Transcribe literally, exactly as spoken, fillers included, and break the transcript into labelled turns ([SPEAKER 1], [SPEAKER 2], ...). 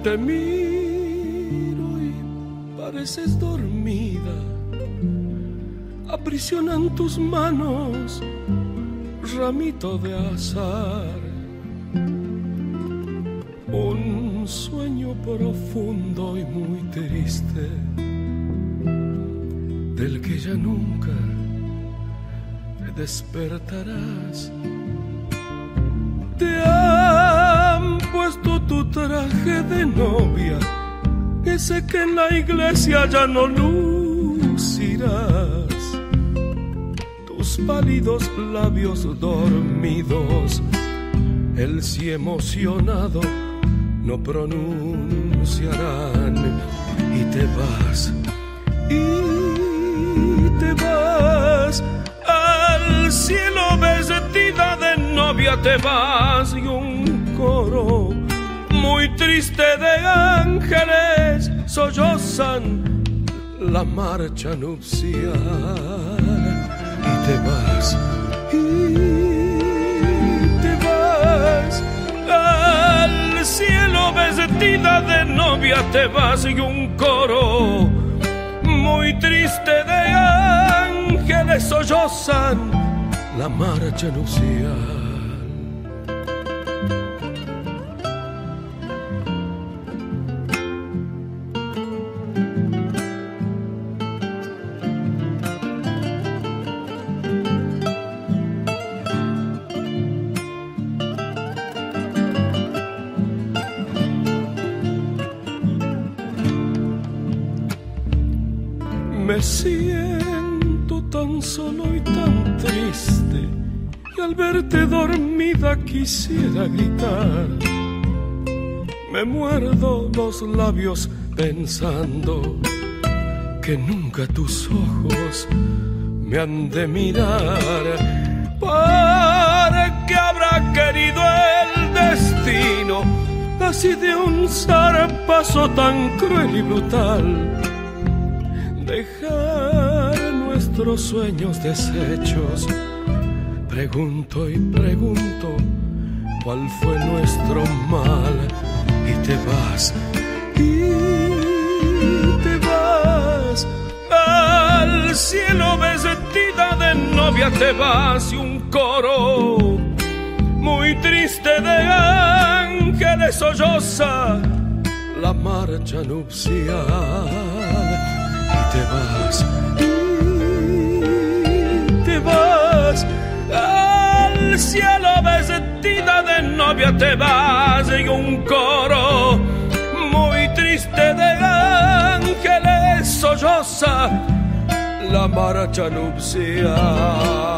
[SPEAKER 1] Te miro y pareces dormida, aprisionan tus manos, ramito de azar. Un sueño profundo y muy triste, del que ya nunca te despertarás. Te han puesto tu traje de novia, que sé que en la iglesia ya no lucirás. Tus pálidos labios dormidos, el sí emocionado, no pronunciarán. Y te vas, y te vas al cielo vestida de novia, te vas. Y un coro muy triste de ángeles sollozan la marcha nupcial. Y te vas, y te vas al cielo vestida de novia, te vas. Y un coro muy triste de ángeles sollozan la marcha nupcial. Me siento tan solo y tan triste, y al verte dormida quisiera gritar. Me muerdo los labios pensando que nunca tus ojos me han de mirar. ¿Para qué habrá querido el destino así de un zarpazo tan cruel y brutal? Dejar nuestros sueños deshechos. Pregunto y pregunto cuál fue nuestro mal. Y te vas, y te vas al cielo vestida de novia, te vas. Y un coro muy triste de ángeles solloza la marcha nupcial. Te vas, te vas al cielo vestida de novia, te vas. Y un coro muy triste de ángeles solloza la marcha nupcial.